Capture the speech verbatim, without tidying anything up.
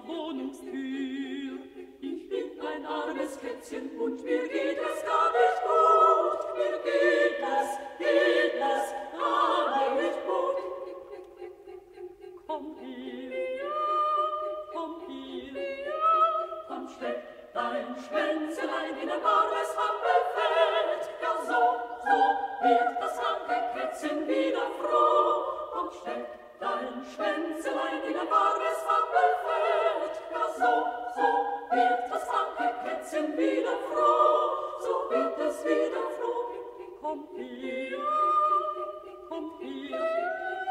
Wohnungstür. Ich bin ein armes Kätzchen und mir geht es gar nicht gut. Mir geht es, geht es gar nicht gut. Komm her, komm her, komm, steck dein Schwänzelein in ein warmes Hampelfeld. Ja, so, so wird das kranke Kätzchen wieder froh. Komm, steck dein Schwänzelein in ein warmes Hampelfeld. Ja, so, so wird das kranke Kätzchen wieder froh. So wird es wieder froh. Komm her, komm her.